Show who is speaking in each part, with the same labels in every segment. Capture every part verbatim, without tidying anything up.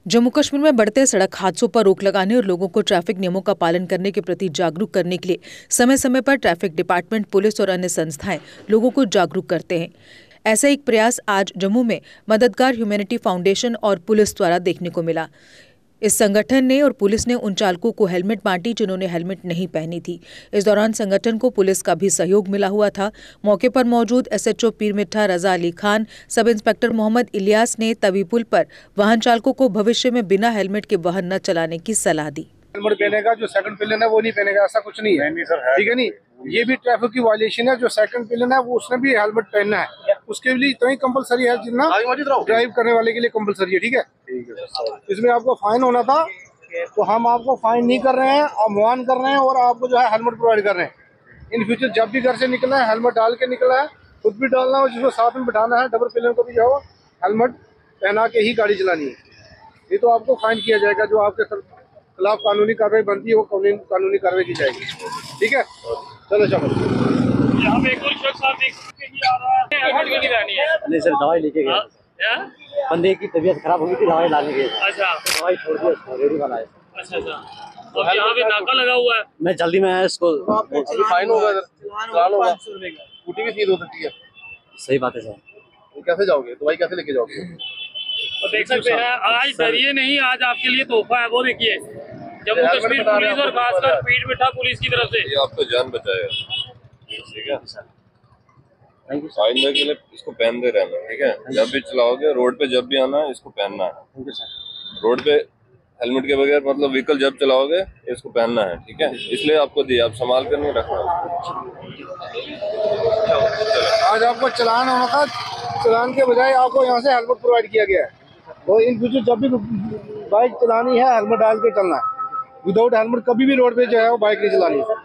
Speaker 1: जम्मू कश्मीर में बढ़ते सड़क हादसों पर रोक लगाने और लोगों को ट्रैफिक नियमों का पालन करने के प्रति जागरूक करने के लिए समय समय पर ट्रैफिक डिपार्टमेंट, पुलिस और अन्य संस्थाएं लोगों को जागरूक करते हैं। ऐसा एक प्रयास आज जम्मू में मददगार ह्यूमैनिटी फाउंडेशन और पुलिस द्वारा देखने को मिला। इस संगठन ने और पुलिस ने उन चालकों को हेलमेट बांटी जिन्होंने हेलमेट नहीं पहनी थी। इस दौरान संगठन को पुलिस का भी सहयोग मिला हुआ था। मौके पर मौजूद एसएचओ पीर मिठा रजा अली खान, सब इंस्पेक्टर मोहम्मद इलियास ने तवी पुल पर वाहन चालकों को भविष्य में बिना हेलमेट के वाहन न चलाने की सलाह दी।
Speaker 2: हेलमेट पहनेगा जो सेकंड पिलन है वो नहीं पहनेगा, ऐसा कुछ नहीं है, ठीक है नहीं। ये भी ट्रैफिक की वायलेशन है। जो सेकंड पिलन है वो उसने भी हेलमेट पहनना है, उसके लिए इतना ही कंपलसरी है जितना ड्राइव करने वाले के लिए कंपलसरी है, ठीक है। इसमें आपको फाइन होना था तो हम आपको फाइन नहीं कर रहे हैं, आह्वान कर रहे हैं और आपको जो है हेलमेट प्रोवाइड कर रहे हैं। इन फ्यूचर जब भी घर से निकलना है हेलमेट डाल के निकलना है, खुद भी डालना है, जिसको साथ में बिठाना है डबल पिलन को भी जो हेलमेट पहना के ही गाड़ी चलानी है। ये तो आपको फाइन किया जाएगा, जो आपके खिलाफ कानूनी कार्रवाई बनती है वो कानूनी कार्रवाई की जाएगी, ठीक है। चलो चलो
Speaker 3: यहाँ पे कोई शख्स आप देख सकते हैं आ रहा है, हेलमेट क्यों नहीं पहनी है?
Speaker 4: नहीं सर, दवाई लेके गए, बंदे की तबीयत खराब हो गई थी, दवाई लाने गए।
Speaker 3: अच्छा,
Speaker 4: दवाई छोड़ दी उसको, रेडी वाला है।
Speaker 3: अच्छा अच्छा, अब यहाँ पे नाका लगा हुआ है।
Speaker 4: मैं जल्दी में इसको
Speaker 2: फाइन होगा, चालान होगा, स्कूटी भी सीज हो सकती है।
Speaker 4: सही बात है सर।
Speaker 2: तो कैसे जाओगे, दवाई कैसे लेके जाओगे?
Speaker 3: तो देख सकते हैं आज डरिए नहीं, आज आपके लिए तोहफा है। वो देखिए जम्मू कश्मीर पुलिस और खासकर पीर मिठा पुलिस की तरफ से
Speaker 5: ये आपको जान बचाएगा, ठीक है। आइंदा के लिए इसको पहनते रहना, ठीक है। जब भी चलाओगे रोड पे, जब भी आना है इसको पहनना है। रोड पे हेलमेट के बगैर मतलब व्हीकल जब चलाओगे इसको पहनना है, ठीक है। इसलिए आपको दिया, आप संभाल कर नहीं रखना।
Speaker 2: आज आपको चलान होना था, चलान के बजाय आपको यहाँ से हेलमेट प्रोवाइड किया गया है। और इन फ्यूचर जब भी बाइक चलानी है हेलमेट डाल के चलना है। विदाउट हेलमेट कभी भी रोड पे जो है वो बाइक नहीं चलानी है।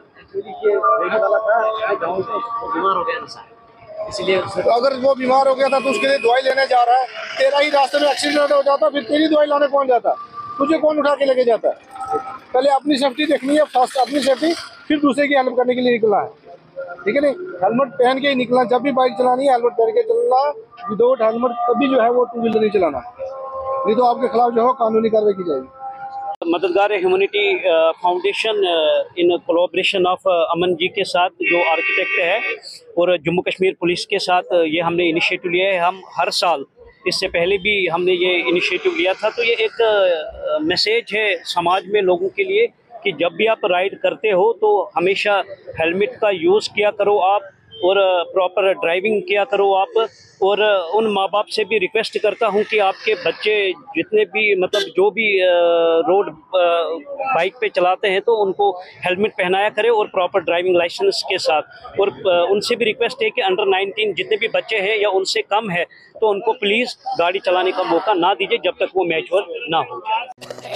Speaker 4: इसलिए
Speaker 2: तो अगर वो बीमार हो गया था तो उसके लिए दवाई लेने जा रहा है, तेरा ही रास्ते में एक्सीडेंट हो जाता, फिर तेरी दवाई लाने कौन जाता? तुझे कौन उठा के लेके जाता है? पहले अपनी सेफ्टी देखनी है, फर्स्ट अपनी सेफ्टी, फिर दूसरे की हेल्प करने के लिए निकलना है, ठीक है नहीं। हेलमेट पहन के ही निकलना, जब भी बाइक चलानी है हेलमेट पहन के चलना। विदाउट हेलमेट कभी जो है वो टू व्हीलर नहीं चलाना, नहीं तो आपके खिलाफ जो है कानूनी कार्रवाई की जाएगी।
Speaker 6: मददगार humanity foundation in collaboration of Aman ji के साथ, जो आर्किटेक्ट है, और जम्मू कश्मीर पुलिस के साथ ये हमने इनिशिएटिव लिया है। हम हर साल, इससे पहले भी हमने ये इनिशिएटिव लिया था। तो ये एक मैसेज है समाज में लोगों के लिए कि जब भी आप राइड करते हो तो हमेशा हेलमेट का यूज़ किया करो आप, और प्रॉपर ड्राइविंग किया करो आप। और उन माँ बाप से भी रिक्वेस्ट करता हूँ कि आपके बच्चे जितने भी मतलब जो भी रोड बाइक पे चलाते हैं तो उनको हेलमेट पहनाया करें और प्रॉपर ड्राइविंग लाइसेंस के साथ। और उनसे भी रिक्वेस्ट है कि अंडर नाइनटीन जितने भी बच्चे हैं या उनसे कम है तो उनको प्लीज़ गाड़ी चलाने का मौका ना दीजिए जब तक वो मैच्योर ना हो जाए।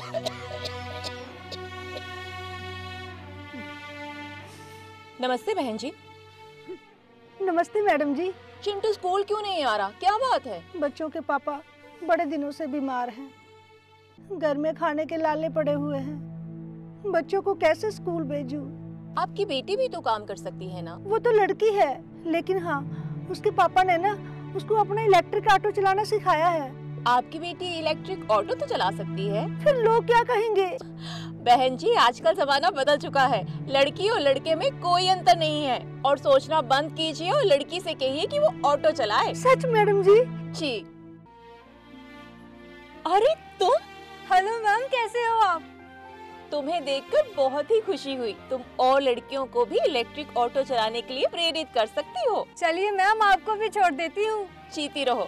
Speaker 7: नमस्ते बहन जी।
Speaker 8: नमस्ते मैडम जी।
Speaker 7: चिंटू स्कूल क्यों नहीं आ रहा, क्या बात है?
Speaker 8: बच्चों के पापा बड़े दिनों से बीमार हैं, घर में खाने के लाले पड़े हुए हैं, बच्चों को कैसे स्कूल भेजूं?
Speaker 7: आपकी बेटी भी तो काम कर सकती है ना।
Speaker 8: वो तो लड़की है, लेकिन हाँ उसके पापा ने ना उसको अपना इलेक्ट्रिक ऑटो चलाना सिखाया है।
Speaker 7: आपकी बेटी इलेक्ट्रिक ऑटो तो चला सकती है।
Speaker 8: फिर लोग क्या कहेंगे?
Speaker 7: बहन जी आजकल जमाना बदल चुका है, लड़की और लड़के में कोई अंतर नहीं है। और सोचना बंद कीजिए और लड़की से कहिए कि वो ऑटो चलाए।
Speaker 8: सच मैडम जी?
Speaker 7: जी। अरे तुम?
Speaker 8: हेलो मैम, कैसे हो आप?
Speaker 7: तुम्हें देखकर बहुत ही खुशी हुई। तुम और लड़कियों को भी इलेक्ट्रिक ऑटो चलाने के लिए प्रेरित कर सकती हो।
Speaker 8: चलिए मैम, आपको भी छोड़ देती हूँ।
Speaker 7: जीती रहो।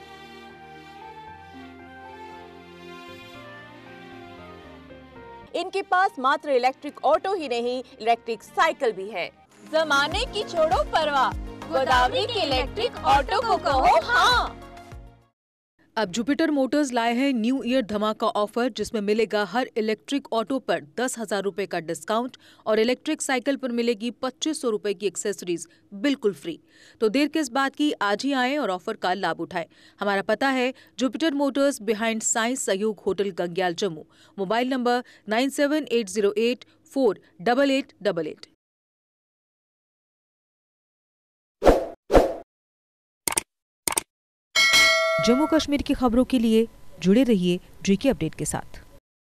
Speaker 7: इनके पास मात्र इलेक्ट्रिक ऑटो ही नहीं, इलेक्ट्रिक साइकिल भी है। जमाने की छोड़ो परवाह, गोदावरी के इलेक्ट्रिक ऑटो को कहो हाँ।
Speaker 1: अब जुपिटर मोटर्स लाए हैं न्यू ईयर धमाका ऑफर, जिसमें मिलेगा हर इलेक्ट्रिक ऑटो पर दस हजार रुपए का डिस्काउंट और इलेक्ट्रिक साइकिल पर मिलेगी पच्चीस सौ रुपए की एक्सेसरीज बिल्कुल फ्री। तो देर किस बात की, आज ही आएं और ऑफर का लाभ उठाएं। हमारा पता है Jupiter Motors, behind science Sahyog hotel Gangyal Jammu. Mobile number nine seven eight zero eight four double eight double eight. Jammu Kashmir की खबरों के लिए जुड़े रहिए जेके अपडेट के साथ।